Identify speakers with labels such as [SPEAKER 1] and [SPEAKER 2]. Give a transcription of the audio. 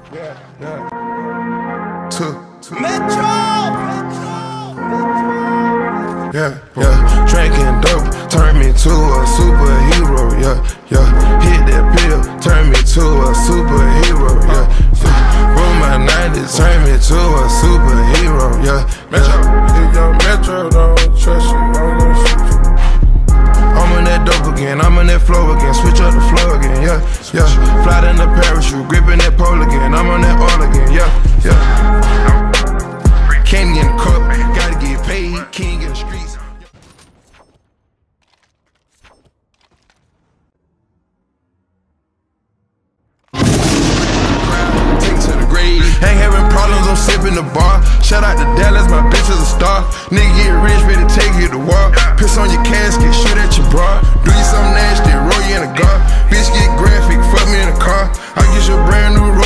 [SPEAKER 1] Yeah. To
[SPEAKER 2] Metro.
[SPEAKER 1] Yeah. Drinking dope turned me to a superhero. Yeah. Hit that pill, turned me to a superhero. Yeah. Roll my 90s, turned me to a superhero. Yeah.
[SPEAKER 3] If your Metro don't trust you, I'm gonna shoot you.
[SPEAKER 1] I'm on that dope again, I'm on that flow again, switch up the flow again, yeah. Fly in the parachute, gripping that pole again, I'm on that all again, yeah. Candy in the cup, gotta get paid, king in the streets. Take to the grave, ain't having problems, I'm sipping the bar. Shout out to Dallas, my bitch is a star. Nigga get rich, ready to take you to war. Piss on your casket, shoot at your bra. Do you something nasty, roll you in a gar. Bitch get graphic, fuck me in a car. I get you a brand new